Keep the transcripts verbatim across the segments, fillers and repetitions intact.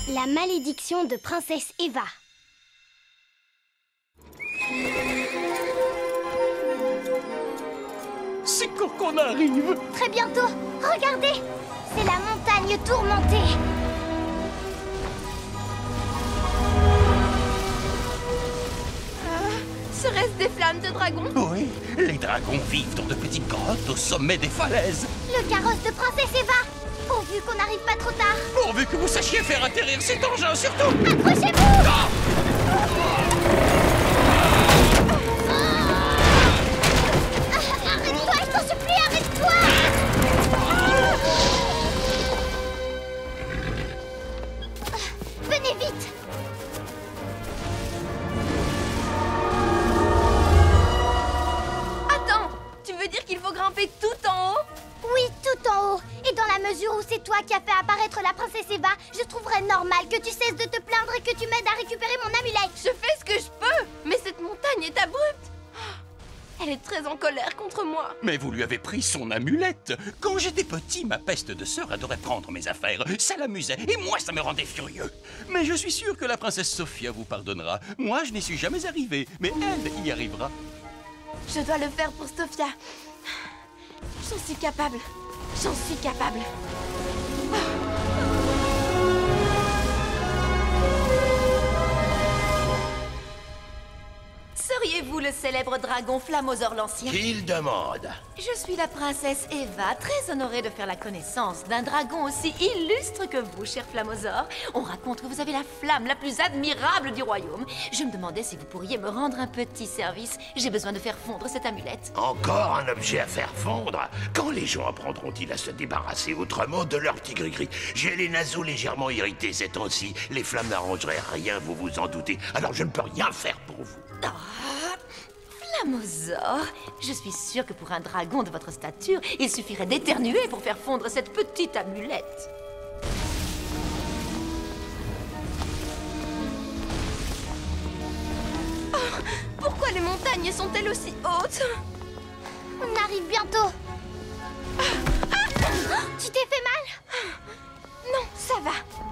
La malédiction de Princesse Eva. C'est quand qu'on arrive? Très bientôt. Regardez, c'est la montagne tourmentée. Serait-ce des flammes de dragon? Oui, les dragons vivent dans de petites grottes au sommet des falaises. Le carrosse de Princesse Eva. Pourvu qu'on n'arrive pas trop tard. Pourvu que vous sachiez faire atterrir cet engin, surtout. Accrochez-vous! Ah! Arrête-toi, je t'en supplie, arrête-toi! Venez vite! Attends, tu veux dire qu'il faut grimper tout en haut? Oui, tout en haut. Et dans la mesure où c'est toi qui as fait apparaître la princesse Eva, je trouverais normal que tu cesses de te plaindre et que tu m'aides à récupérer mon amulette. Je fais ce que je peux, mais cette montagne est abrupte. Elle est très en colère contre moi. Mais vous lui avez pris son amulette. Quand j'étais petit, ma peste de sœur adorait prendre mes affaires. Ça l'amusait, et moi, ça me rendait furieux. Mais je suis sûr que la princesse Sophia vous pardonnera. Moi, je n'y suis jamais arrivé, mais elle y arrivera. Je dois le faire pour Sophia. J'en suis capable. J'en suis capable. Seriez-vous le célèbre dragon Flamosaure l'Ancien? Qu'il demande. Je suis la princesse Eva, très honorée de faire la connaissance d'un dragon aussi illustre que vous, cher Flamosaure. On raconte que vous avez la flamme la plus admirable du royaume. Je me demandais si vous pourriez me rendre un petit service. J'ai besoin de faire fondre cette amulette. Encore un objet à faire fondre. Quand les gens apprendront-ils à se débarrasser autrement de leur petit gris-gris? J'ai les naseaux légèrement irrités ces temps-ci. Les flammes n'arrangeraient rien, vous vous en doutez. Alors je ne peux rien faire pour vous. Ah, Flamosaure, je suis sûre que pour un dragon de votre stature, il suffirait d'éternuer pour faire fondre cette petite amulette. Oh, pourquoi les montagnes sont-elles aussi hautes? On arrive bientôt. Ah, ah, tu t'es fait mal? Non, ça va.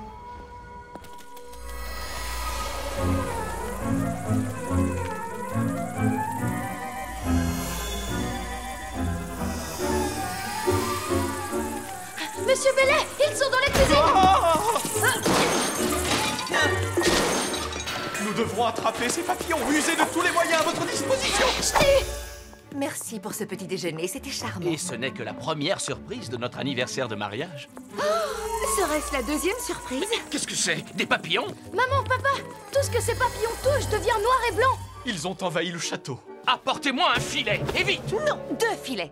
Monsieur Bellet, ils sont dans la cuisine. Nous devrons attraper ces papillons, user de tous les moyens à votre disposition. Merci pour ce petit déjeuner, c'était charmant. Et ce n'est que la première surprise de notre anniversaire de mariage. Serait-ce la deuxième surprise? Qu'est-ce que c'est? Des papillons? Maman, papa, tout ce que ces papillons touchent devient noir et blanc. Ils ont envahi le château. Apportez-moi un filet, et vite! Non, deux filets.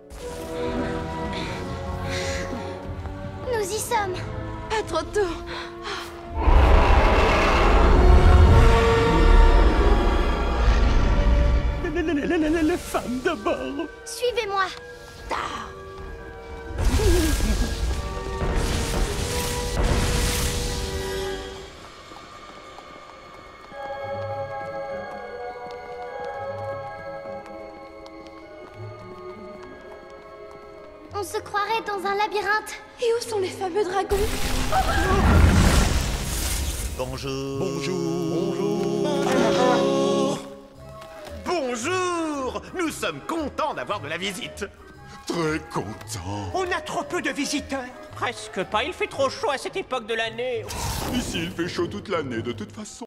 Nous y sommes. Pas trop tôt. Les femmes d'abord. Suivez-moi. On se croirait dans un labyrinthe. Et où sont les fameux dragons? Bonjour. Bonjour. Bonjour. Bonjour! Nous sommes contents d'avoir de la visite. Très content. On a trop peu de visiteurs. Presque pas, il fait trop chaud à cette époque de l'année. Ici, il fait chaud toute l'année, de toute façon.